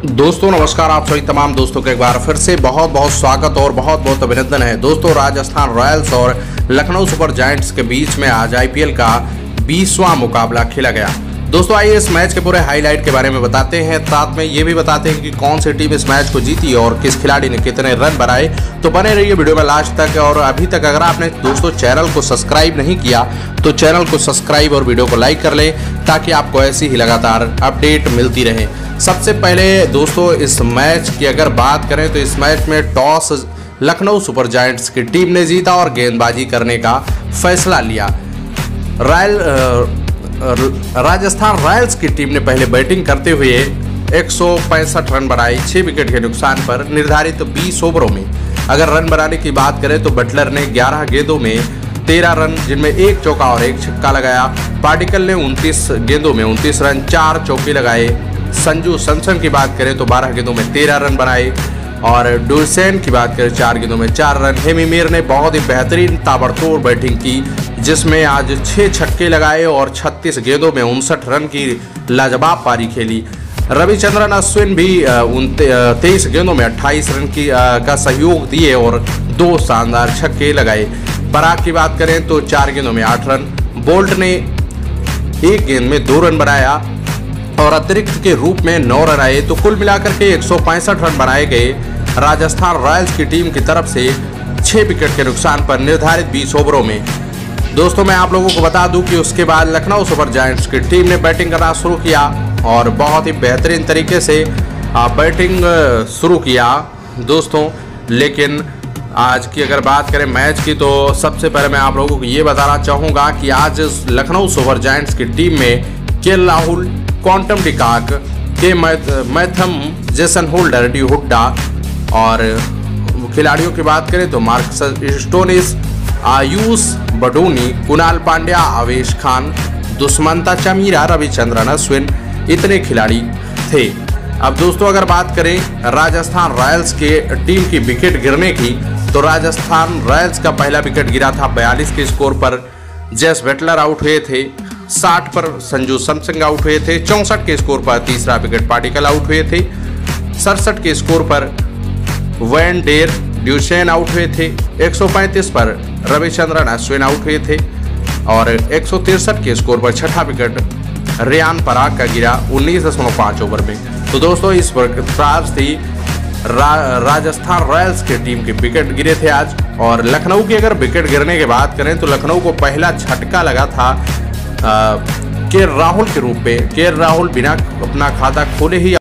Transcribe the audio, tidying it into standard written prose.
दोस्तों नमस्कार। आप सभी तमाम दोस्तों का एक बार फिर से बहुत बहुत स्वागत और बहुत बहुत अभिनंदन है। दोस्तों राजस्थान रॉयल्स और लखनऊ सुपर जायंट्स के बीच में आज आईपीएल का 20वां मुकाबला खेला गया। दोस्तों आइए इस मैच के पूरे हाईलाइट के बारे में बताते हैं, साथ में ये भी बताते हैं कि कौन सी टीम इस मैच को जीती और किस खिलाड़ी ने कितने रन बनाए। तो बने रहिए वीडियो में लास्ट तक। और अभी तक अगर आपने दोस्तों चैनल को सब्सक्राइब नहीं किया तो चैनल को सब्सक्राइब और वीडियो को लाइक कर लें ताकि आपको ऐसी ही लगातार अपडेट मिलती रहे। सबसे पहले दोस्तों इस मैच की अगर बात करें तो इस मैच में टॉस लखनऊ सुपर जायंट्स की टीम ने जीता और गेंदबाजी करने का फैसला लिया। राजस्थान रॉयल्स की टीम ने पहले बैटिंग करते हुए 165 रन बनाए 6 विकेट के नुकसान पर निर्धारित 20 ओवरों में। अगर रन बनाने की बात करें तो बटलर ने 11 गेंदों में 13 रन जिनमें एक चौका और एक छक्का लगाया। पार्टिकल ने 29 गेंदों में 29 रन 4 चौके लगाए। संजू सैमसन की बात करें तो 12 गेंदों में 13 रन बनाए और डुसेन की बात करें 4 गेंदों में 4 रन। हेमी मीर ने बहुत ही बेहतरीन ताबड़तोड़ बैटिंग की जिसमें आज 6 छक्के लगाए और 36 गेंदों में 59 रन की लाजवाब पारी खेली। रविचंद्रन अश्विन भी 23 गेंदों में 28 रन का सहयोग दिए और 2 शानदार छक्के लगाए। पराग की बात करें तो 4 गेंदों में 8 रन। बोल्ट ने 1 गेंद में 2 रन बनाया और अतिरिक्त के रूप में 9 रन आए। तो कुल मिलाकर के 165 रन बनाए गए राजस्थान रॉयल्स की टीम की तरफ से 6 विकेट के नुकसान पर निर्धारित 20 ओवरों में। दोस्तों मैं आप लोगों को बता दूं कि उसके बाद लखनऊ सुपर जायंट्स की टीम ने बैटिंग करना शुरू किया और बहुत ही बेहतरीन तरीके से बैटिंग शुरू किया दोस्तों। लेकिन आज की अगर बात करें मैच की तो सबसे पहले मैं आप लोगों को ये बताना चाहूँगा कि आज लखनऊ सुपर जायंट्स की टीम में K Rahul, Quinton de Kock, K मैथम, जेसन होल्डर, डी हुड्डा और खिलाड़ियों की बात करें तो मार्कस स्टोनिस, आयुष बडोनी, कुणाल पांड्या, आवेश खान, दुष्मंता चमीरा, रविचंद्रन अश्विन इतने खिलाड़ी थे। अब दोस्तों अगर बात करें राजस्थान रॉयल्स के टीम की विकेट गिरने की तो राजस्थान रॉयल्स का पहला विकेट गिरा था 42 के स्कोर पर। जेस बटलर आउट हुए थे। 60 पर संजू सैमसन आउट हुए थे। 64 के स्कोर पर तीसरा विकेट पार्टिकल आउट हुए थे। 67 के स्कोर पर वैन डेर ड्यूसेन आउट हुए थे। 135 पर रविचंद्रन अश्विन आउट हुए थे और 163 के स्कोर पर छठा विकेट रेयान पराग का गिरा 19.5 ओवर में। तो दोस्तों इस प्रकार से राजस्थान रॉयल्स की टीम के विकेट गिरे थे आज। और लखनऊ की अगर विकेट गिरने की बात करें तो लखनऊ को पहला झटका लगा था के राहुल के रूप में। के राहुल बिना अपना खाता खोले ही